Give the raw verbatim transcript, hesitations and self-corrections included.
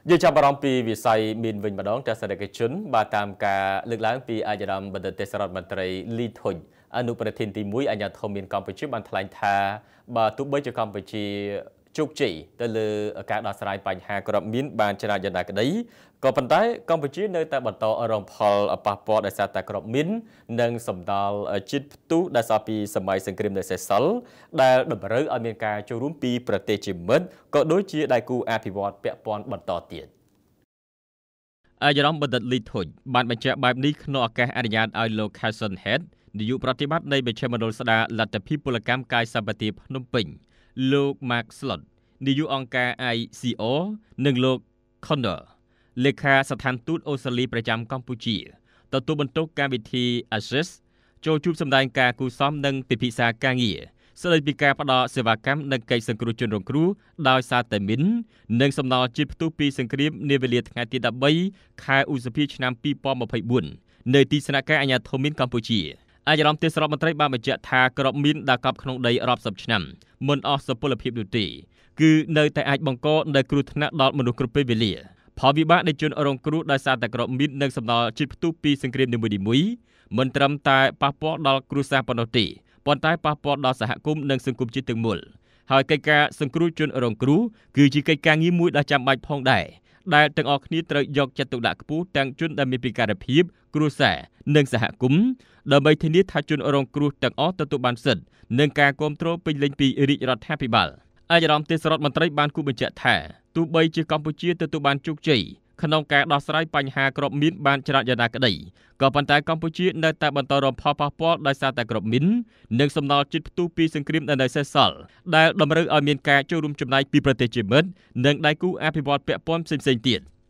យើងចាប់អារម្មណ៍ពីវិស័យមានវិញម្ដងទស្សនកិច្ចជនបាទតាមការលើកឡើងពីអាយដាមបណ្ឌិតទេសរដ្ឋមន្ត្រីលីធុញអនុប្រធានទីមួយអាជ្ញាធរមានកម្ពុជាបានថ្លែងថាបើទោះបីជាកម្ពុជាជោគជ័យទៅលើការដោះស្រាយបញ្ហាគ្រាប់មីនបានច្រើនយ៉ាងណាក្តីក៏ប៉ុន្តែកម្ពុជានៅតែបន្តរងផលប៉ះពាល់ដោយសារតែគ្រាប់មីននិងសំណល់ជាតិផ្ទុះដែលសល់ពីសម័យសង្គ្រាមនៅសេសសល់ដែលតម្រូវឲ្យមានការចូលរួមពីប្រទេសជាមិត្តក៏ដូចជាដៃគូអភិវឌ្ឍពាក់ព័ន្ធបន្តទៀតអាយរ៉មបណ្ឌិតលីធុញបានបញ្ជាក់បែបនេះក្នុងឱកាសអនុញ្ញាតឲ្យលោក Carson Head នាយកប្រតិបត្តិនៃមជ្ឈមណ្ឌលស្ដារលទ្ធិពលកម្មកាយសម្បទាភ្នំពេញលោក Mark Slot នាយកអង្គការ I C O និងលោក Connor លេខាស្ថានទូតអូស្ត្រាលីប្រចាំកម្ពុជាទទួលបន្ទុកកម្មវិធី Access ចូលជួបសម្ដែងការគូសំនិងពិភាក្សាការងារស្ដីពីការផ្តល់សេវាកម្មនិងកិច្ចសង្គ្រោះជនរងគ្រោះដោយសារតែមីននិងសំណល់ជាតិផ្ទុះពីសង្គ្រាមនាវេលាថ្ងៃទី13ខែឧសភាឆ្នាំពីរពាន់ម្ភៃបួននៅទីស្នាក់ការអាជ្ញាធរមីនកម្ពុជាអាយរ៉មទេសរដ្ឋមន្ត្រីបានបញ្ជាក់ថាក្របមីនដែលកប់ក្នុងដីរាប់សិបឆ្នាំមិនអស់សុពលភាពនោះទេគឺនៅតែអាចបង្កនូវគ្រោះថ្នាក់ដល់មនុស្សគ្រប់ពេលវេលាផលវិបាកនៃជនរងគ្រោះដោយសារតែក្របមីននិងសំណល់ជាតិផ្ទុះពីសង្គ្រាមនីមួយៗមិនត្រឹមតែប៉ះពាល់ដល់គ្រួសារប៉ុណ្ណោះទេប៉ុន្តែប៉ះពាល់ដល់សហគមន៍និងសង្គមជាតិទាំងមូលហើយកិច្ចការសង្គ្រោះជនរងគ្រោះគឺជាកិច្ចការងារមួយដ៏ចាំបាច់ផងដែរដែលទាំងអស់គ្នាត្រូវយកចិត្តទុកដាក់ខ្ពស់ទាំងជនដែលមានពិការភាពគ្រួសារនិងសហគមន៍ដើម្បីធានាថាជនរងគ្រោះទាំងអស់ទទួលបានសិទ្ធិនិងការគ្រប់គ្រងពេញលេញពីរាជរដ្ឋាភិបាលអាយរ៉មទេសរដ្ឋមន្ត្រីបានគូបញ្ជាក់ថាទោះបីជាកម្ពុជាទទួលបានជោគជ័យក្នុងការដោះស្រាយបញ្ហាគ្រាប់មីនបានច្រើនយ៉ាងណាក្តីក៏ប៉ុន្តែកម្ពុជានៅតែបន្តរងផលប៉ះពាល់ដោយសារតែគ្រាប់មីននិងសំណល់ជាតិផ្ទុះពីសង្គ្រាមនៅសេសសល់ដែលតម្រូវឲ្យមានការចូលរួមចំណែកពីប្រទេសជាមិត្តនិងដៃគូអភិវឌ្ឍន៍ពាក់ព័ន្ធផ្សេងៗទៀត